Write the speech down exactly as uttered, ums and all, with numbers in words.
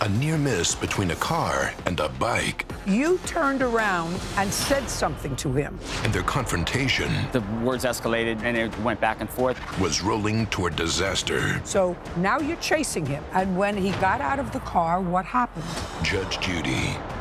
A near miss between a car and a bike. You turned around and said something to him. And their confrontation The words escalated, and it went back and forth. was rolling toward disaster. So now you're chasing him. And when he got out of the car, what happened? Judge Judy